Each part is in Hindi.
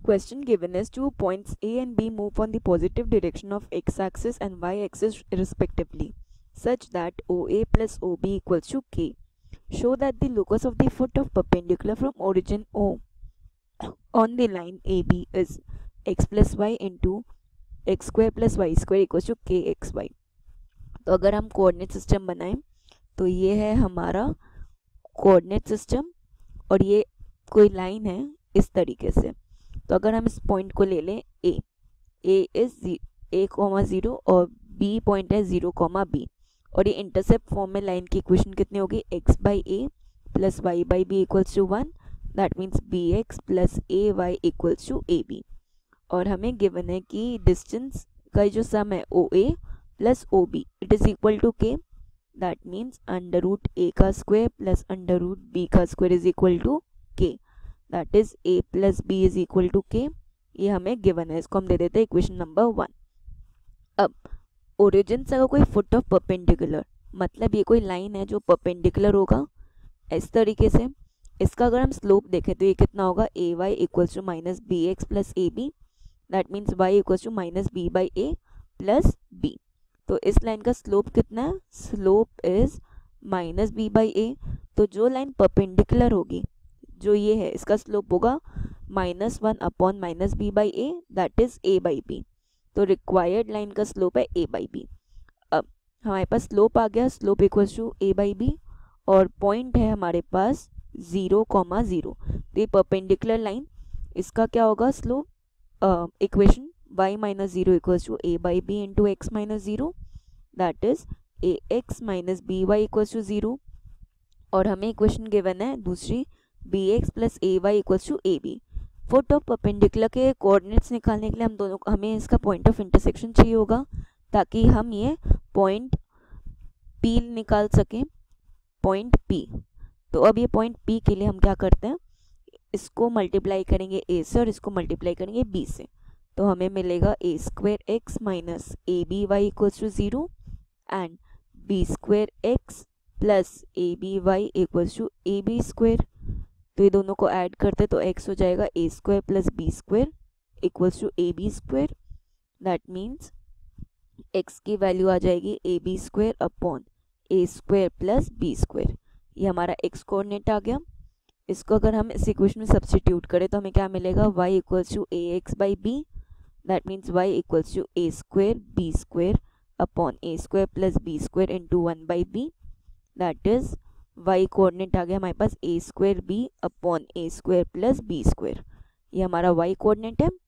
question given is two points A and B move on the positive direction of x-axis and y-axis respectively, such that OA plus OB equals to K. Show that the locus of the foot of perpendicular from origin O on the line AB is x plus y into x square plus y square equals to kxy. तो अगर हम कोऑर्डिनेट सिस्टम बनाएं तो ये है हमारा कोऑर्डिनेट सिस्टम और ये कोई लाइन है इस तरीके से. तो अगर हम इस पॉइंट को ले लें ए इज a,0 और b पॉइंट है 0,b और ये इंटरसेप्ट फॉर्म में लाइन की इक्वेशन कितनी होगी x by a plus y by b equals to 1. That means bx plus a y equals to a b. और हमें गिवन है कि डिस्टेंस का जो सम है O A plus O B it is equal to K. That means under root a का square plus under root b का square is equal to K. That is a plus b is equal to K. ये हमें गिवन है, इसको हम दे देते हैं इक्वेशन नंबर 1. अब ओरिजिन से अगर कोई फुट ऑफ परपेंडिकुलर, मतलब ये कोई लाइन है जो परपेंडिकुलर होगा इस तरीके से. इसका अगर हम स्लोप देखें तो ये कितना होगा, a y equals to minus b x plus a b. That means y equals to minus b by a plus b. तो इस लाइन का स्लोप कितना है, slope is minus b by a. तो जो लाइन परपेंडिकुलर होगी जो ये है इसका स्लोप होगा -1 upon minus b by a. That is a by b. तो रिक्वायर्ड लाइन का स्लोप है ए बाई बी. अब हमारे पास स्लोप आ गया, slope equals to a by b और पॉइंट है हमारे पास 0,0. तो ये परपेंडिकुलर लाइन, इसका क्या होगा slope equation y minus 0 equals to a by b into x minus 0. That is a x minus b y equals to 0. और हमें इक्वेशन गिवन है दूसरी b x plus a y equals to a b. Foot of perpendicular के कोऑर्डिनेट्स निकालने के लिए हमें इसका पॉइंट ऑफ इंटरसेक्शन चाहिए होगा ताकि हम ये पॉइंट P निकाल सकें, पॉइंट P. तो अब ये पॉइंट P के लिए हम क्या करते हैं, इसको मल्टीप्लाई करेंगे a से और इसको मल्टीप्लाई करेंगे b से. तो हमें मिलेगा a square x minus a b y equals to 0 and b square x plus a b y equals to a b square. तो ये दोनों को ऐड करते तो x हो जाएगा a square plus b square equals to a b square. That means x की वैल्यू आ जाएगी a b square upon a square plus b square. ये हमारा x कोऑर्डिनेट आ गया. इसको अगर हम इस इक्वेशन में सब्स्टिट्यूट करें तो हमें क्या मिलेगा, y equals to a x by b. That means y equals to a square b square upon a square plus b square into 1 by b. That is y coordinate आ गया हमारे पास a square b upon a square plus b square. ये हमारा y कोऑर्डिनेट है.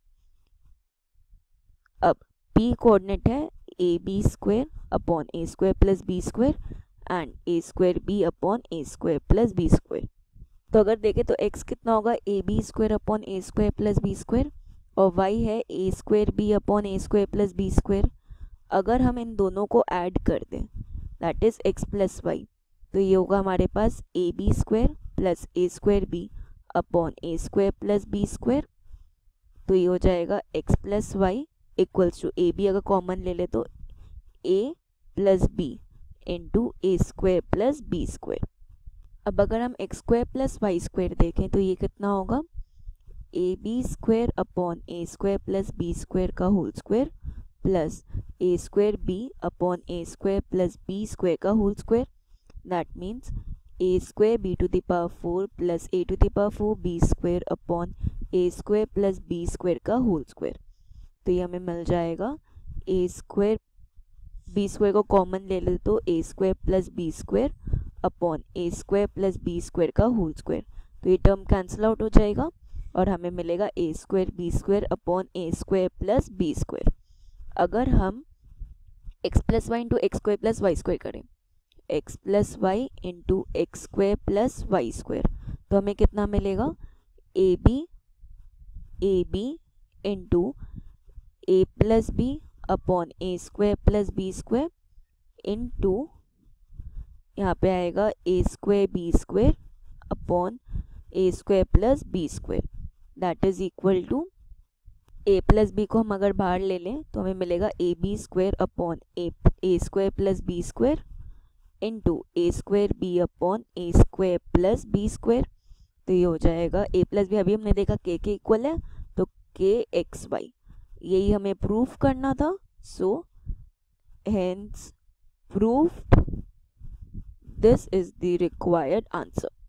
अब p कोऑर्डिनेट है a b square upon a square plus b square and a square b upon a square plus b square. तो अगर देखें तो x कितना होगा, a b square upon a square plus b square और y है a square b upon a square plus b square. अगर हम इन दोनों को ऐड कर दें that is x plus y, तो ये होगा हमारे पास a b square plus a square b upon a square plus b square. तो ये हो जाएगा x plus Y equals to a b अगर कॉमन ले ले तो a plus b into a square plus b square. अब अगर हम x square plus y square देखें तो ये कितना होगा, a b square upon a square plus b square का whole square plus a square b upon a square plus b square का whole square. That means a square b to the power 4 plus a to the power 4 b square upon a square plus b square का होल स्क्वायर. तो ये हमें मिल जाएगा ए स्क्वायर, बी स्क्वायर को कॉमन ले ले तो a square plus b square upon a square plus b square का होल स्क्वायर. तो ये टर्म कैंसिल आउट हो जाएगा और हमें मिलेगा a square b square upon a square plus b square. अगर हम x plus y into x square plus y square करें, x plus y into x square plus y square, तो हमें कितना मिलेगा, a b into a plus b upon a square plus b square into यहाँ पे आएगा a square b square upon a square plus b square. That is equal to A plus b को हम अगर बाहर ले लें तो हमें मिलेगा a b square upon a square plus b square into a square b upon a square plus b square. तो ये हो जाएगा ए प्लस बी, अभी हमने देखा के इक्वल है तो के एक्स वाई, यही हमें प्रूफ करना था. सो hence proved. This is the required answer.